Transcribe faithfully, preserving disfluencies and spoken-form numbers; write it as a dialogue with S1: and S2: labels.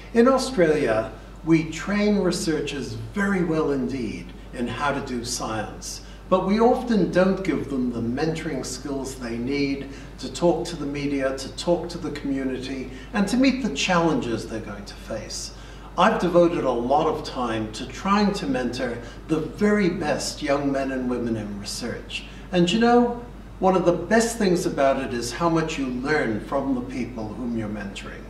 S1: In Australia, we train researchers very well indeed in how to do science, but we often don't give them the mentoring skills they need to talk to the media, to talk to the community, and to meet the challenges they're going to face. I've devoted a lot of time to trying to mentor the very best young men and women in research. And you know, one of the best things about it is how much you learn from the people whom you're mentoring.